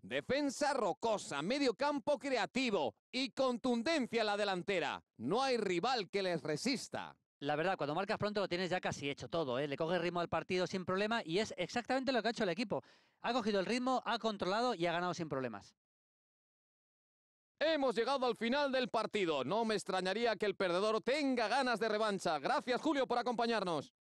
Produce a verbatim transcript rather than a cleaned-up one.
Defensa rocosa, medio campo creativo y contundencia en la delantera. No hay rival que les resista. La verdad, cuando marcas pronto lo tienes ya casi hecho todo, ¿eh? Le coge el ritmo al partido sin problema y es exactamente lo que ha hecho el equipo. Ha cogido el ritmo, ha controlado y ha ganado sin problemas. Hemos llegado al final del partido. No me extrañaría que el perdedor tenga ganas de revancha. Gracias, Julio, por acompañarnos.